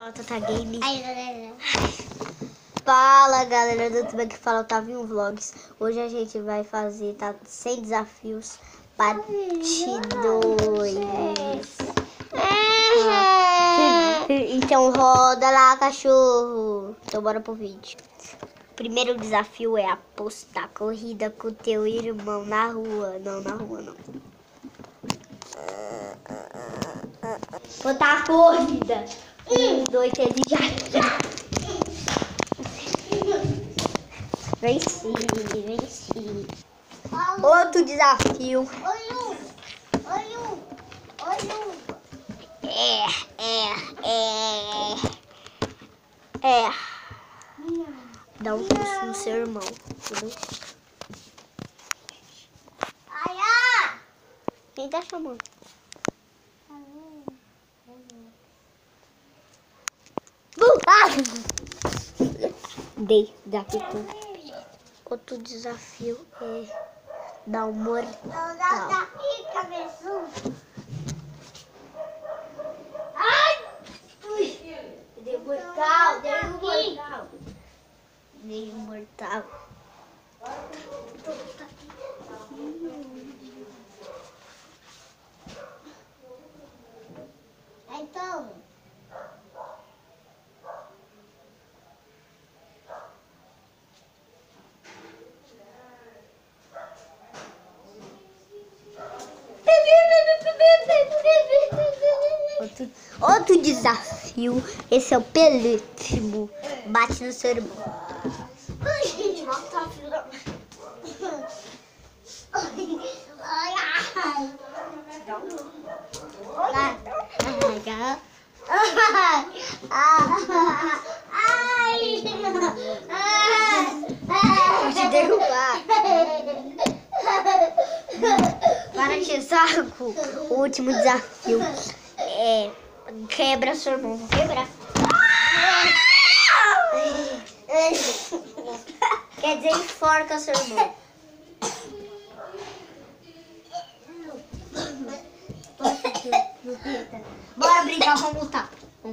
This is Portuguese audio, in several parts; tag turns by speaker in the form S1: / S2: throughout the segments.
S1: Tata Game.
S2: Aí, galera.
S1: Fala, galera do YouTube, que fala Otavinho Vlogs. Hoje a gente vai fazer 100 desafios parte 2. Então roda lá, cachorro. Então bora pro vídeo. Primeiro desafio é apostar corrida com o teu irmão na rua. Não, na rua não. Botar a corrida. 1, 2, 3 e já. Venci. Outro desafio.
S2: Olha.
S1: Dá um susto no seu irmão. Entendeu? Quem tá chamando? Dei daqui com. Outro desafio é dar um mortal. Dei um mortal.
S2: Então.
S1: Outro desafio, esse é o penúltimo. Bate no seu irmão.
S2: Ai, gente, mata a filha da...
S1: Vou te derrubar. Para de saco. O último desafio é quebra seu irmão. Vou quebrar. Quer dizer, enforca seu irmão. Bora brincar, vamos lutar.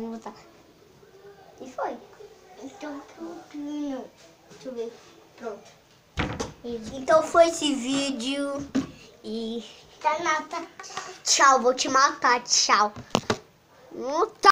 S1: E foi.
S2: Então, prontinho.
S1: Deixa eu ver. Pronto. Então foi esse vídeo. E
S2: Tá nata.
S1: tchau, vou te matar. Tchau.